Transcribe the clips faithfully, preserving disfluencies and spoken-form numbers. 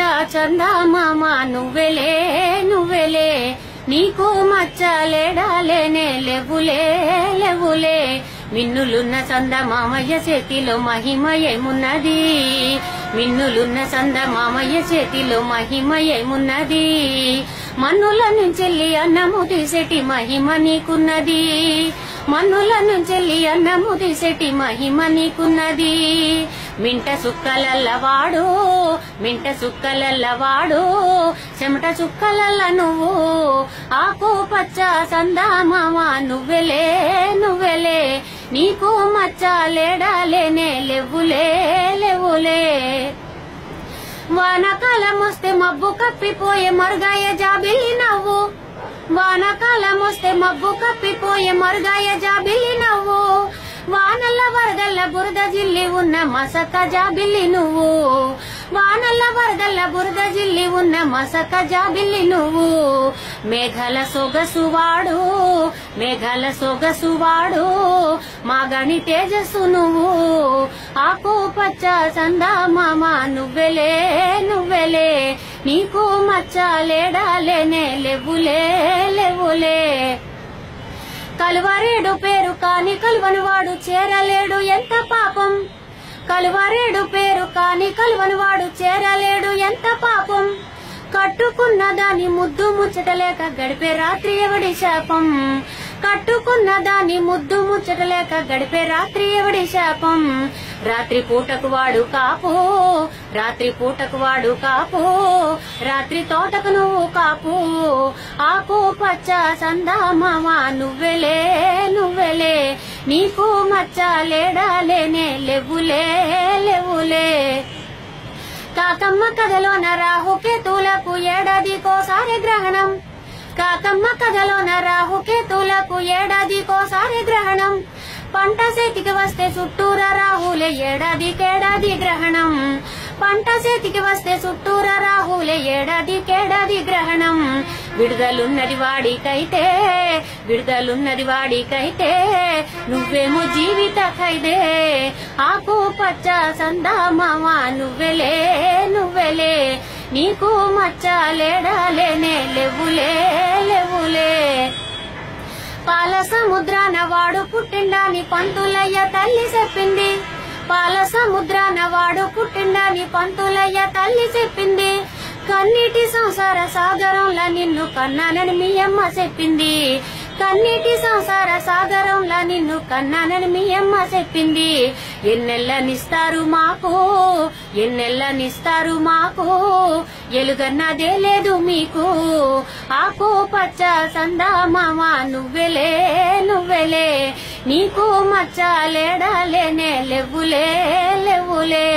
చందమామ నువ్వెలే నువ్వెలే నీకు మచ్చలేడాలేనే లేవులే లేవులే మిన్నులున్న చందమామయ్య చేతిలో మహిమ ఏమున్నది మిన్నులున్న చందమామయ్య చేతిలో మహిమ ఏమున్నది మన్నుల నుంచెల్లి అన్నము తీసేటి మహిమ నీకున్నది మన్నుల నుంచెల్లి అన్నము తీసేటి మహిమ నీకున్నది మింట సుక్కలల్లవాడు మింట సుక్కలల్లవాడు చెమట చుక్కలల్ల నువ్వు ఆకు పచ్చ చందమామ నువ్వెలే నువ్వెలే నీకు మచ్చలేడాలేనే లేవులే లేవులే వానకాలం వస్తే మబ్బు కప్పిపోయే మరుగాయ జాబిల్లి నవ్వు వానకాలం వస్తే మబ్బు కప్పిపోయే మరుగాయ జాబిల్లి నవ్వు వానల్ల వరదల్ల బురద జిల్లి ఉన్న మసక జాబిల్లి నువ్వు వానల్ల వరదల్ల బురద జిల్లి ఉన్న మసక జాబిల్లి నువ్వు మేఘల సొగసువాడు మేఘల సొగసువాడు మాగని తేజస్సు నువ్వు ఆకు పచ్చ చందమామ నువ్వెలే నువ్వెలే నీకు మచ్చలేడాలేనే లేవులే లేవులే కలువరేడు పేరు కాని కలువని వాడు చేరలేడు ఎంత పాపం కలువరేడు పేరు కాని కలువని వాడు చేరలేడు ఎంత పాపం కట్టుకున్న దాని ముద్దు ముచ్చటలేక గడిపే రాత్రి ఎవడి శాపం కట్టుకున్న దాని ముద్దు ముచ్చటలేక గడిపే రాత్రి ఎవడి శాపం రాత్రి పూటకు వాడు కాపు రాత్రి పూటకు వాడు కాపు రాత్రి తోటకు నువ్వు కాపు ఆకు పచ్చ చందమామ నువ్వెలే నువ్వెలే నీకు మచ్చలేడాలేనే లేవులే లేవులే కాకమ్మ కథలోన రాహుకేతులకు ఏడాదికోసారి గ్రహణం కాకమ్మ కథలోన రాహుకేతులకు ఏడాదికోసారి గ్రహణం పంట చేతికి వస్తే చుట్టూర రాహులే ఏడాదికేడాది గ్రహణం పంట చేతికి వస్తే చుట్టూర రాహులే ఏడాదికేడాది గ్రహణం విడుదలున్నది వాడికైతే విడుదలున్నది వాడికైతే నువ్వేమో జీవిత ఖైదే ఆకు పచ్చ చందమామ నువ్వెలే నువ్వెలే నీకు మచ్చలేడాలేనే లేవులే లేవులే పాల సముద్రాన వాడు పుట్టిండాని పంతులయ్య తల్లి చెప్పింది పాల సముద్రాన వాడు పుట్టిండాని పంతులయ్య తల్లి చెప్పింది కన్నీటి సంసార సాగరంలా నిన్ను కన్నానని మీ అమ్మ చెప్పింది కన్నీటి సంసార సాగరంలా నిన్ను కన్నానని మీ అమ్మ చెప్పింది ఎన్నెల్లనిస్తారు మాకు ఎన్నెల్లనిస్తారు మాకు ఎలుగన్నదే లేదు మీకు ఆకు పచ్చ చందమామ నువ్వెలే నువ్వెలే నీకు మచ్చలేడాలేనే లేవులే లేవులే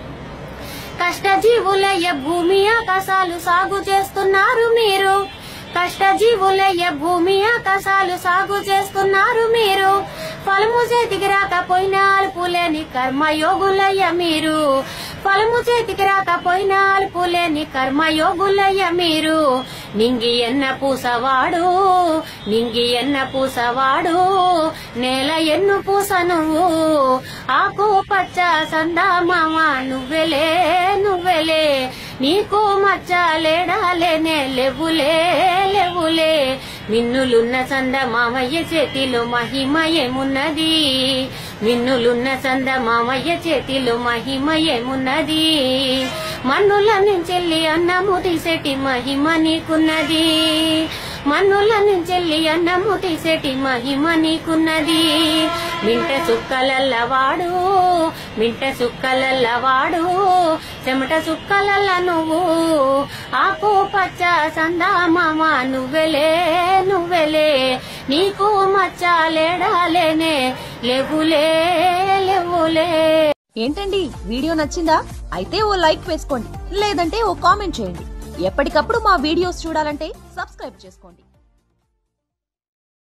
కష్టజీవులయ్య భూమి ఆకాశాలు సాగు చేస్తున్నారు మీరు కష్టజీవులయ్య భూమి ఆకాశాలు సాగు చేస్తున్నారు మీరు ఫలము చేతికి రాకపోయినా అల్పులేని కర్మయోగులయ్య మీరు ఫలము చేతికి రాకపోయినా అల్పులేని కర్మయోగులయ్య మీరు నింగి ఎన్న పూసవాడు నింగి ఎన్న పూసవాడు నేల ఎన్ను పూస నువ్వు ఆకు పచ్చ చందమామ నువ్వెలే నువ్వెలే నీకు మచ్చలేడాలేనే లేవులే లేవులే మిన్నులున్న చందమామయ్య చేతిలో మహిమ ఏమున్నది మిన్నులున్న చందమామయ్య చేతిలో మహిమ ఏమున్నది మన్నుల నుంచెల్లి అన్నము తీసేటి మహిమ నీకున్నది మన్నుల నుంచెల్లి అన్నము తీసేటి మహిమ నీకున్నది మింట సుక్కలల్లవాడు మింట సుక్కలల్లవాడు చెమట సుక్కలల్ల నువ్వు ఆకు పచ్చ చందమామ నువ్వెలే నువ్వెలే నీకు మచ్చలేడాలేనే లేవులే లేవులే ఏంటండి వీడియో నచ్చిందా? అయితే ఓ లైక్ వేసుకోండి, లేదంటే ఓ కామెంట్ చేయండి. ఎప్పటికప్పుడు మా వీడియోస్ చూడాలంటే సబ్స్క్రైబ్ చేసుకోండి.